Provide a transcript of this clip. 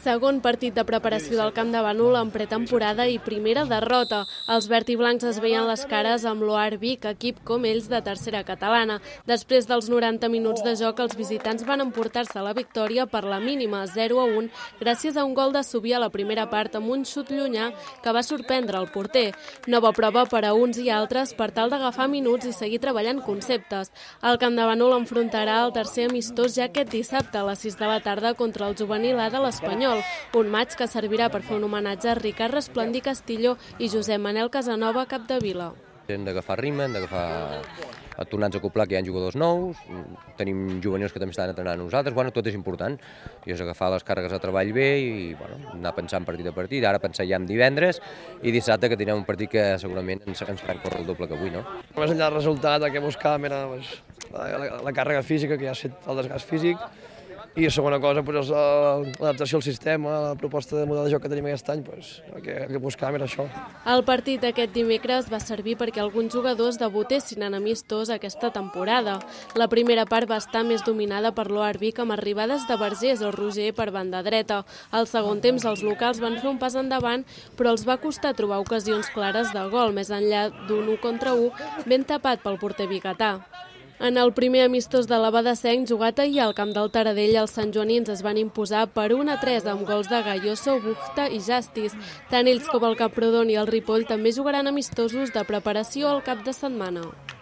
Segon partit de preparació del Camp de Bànol en pretemporada i primera derrota. Els verd i blancs es veien les cares amb l'Oar Vic, equip com ells de tercera catalana. Després dels 90 minuts de joc, els visitants van emportar-se la victòria per la mínima 0-1 gràcies a un gol de Subí a la primera part amb un xut llunyà que va sorprendre el porter. Nova prova per a uns i altres per tal d'agafar minuts i seguir treballant conceptes. El Camp de Bànol enfrontarà el tercer amistós ja aquest dissabte a les 6 de la tarda contra el juvenil A de l'Espanyol. Un maig que servirà per fer un homenatge a Ricard Resplendí Castillo i Josep Manel Casanova Capdevila. Hem d'agafar ritme, hem d'agafar tornar-nos a acoplar, que hi ha jugadors nous, tenim juvenils que també estan entrenant nosaltres, tot és important, i és agafar les càrregues de treball bé i anar pensant partit a partit, ara pensar ja en divendres i dissabte que tindrem un partit que segurament ens farà córrer el doble que avui. Més enllà del resultat, el que buscàvem era la càrrega física, que ja ha estat el desgast físic, i la segona cosa, l'adaptació al sistema, la proposta de model de joc que tenim aquest any, el que buscàvem era això. El partit aquest dimecres va servir perquè alguns jugadors debutessin en amistós aquesta temporada. La primera part va estar més dominada per l'Oar Vic amb arribades de Vergés o Roger per banda dreta. Al segon temps els locals van fer un pas endavant, però els va costar trobar ocasions clares de gol, més enllà d'un 1 contra 1 ben tapat pel porter biguetà. En el primer amistós de la Badesenc, jugat ahir al camp del Taradell, els santjoanins es van imposar per 1-3 amb gols de Galloso, Buchta i Jastis. Tant ells com el Camprodon i el Ripoll també jugaran amistosos de preparació al cap de setmana.